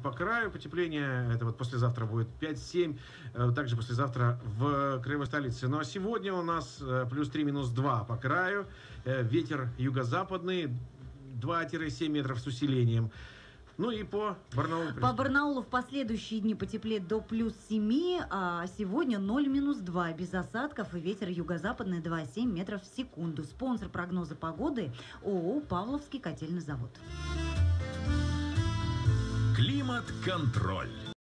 по краю потепление. Это вот послезавтра будет 5-7. Также послезавтра в краевой столице. Ну а сегодня у нас плюс 3, минус 2 по краю. Ветер юго-западный 2-7 метров с усилением. Ну и по Барнаулу. По Барнаулу в последующие дни потеплеет до плюс 7, а сегодня 0-2, без осадков и ветер юго-западный 2,7 метров в секунду. Спонсор прогноза погоды ООО «Павловский котельный завод». Климат-контроль.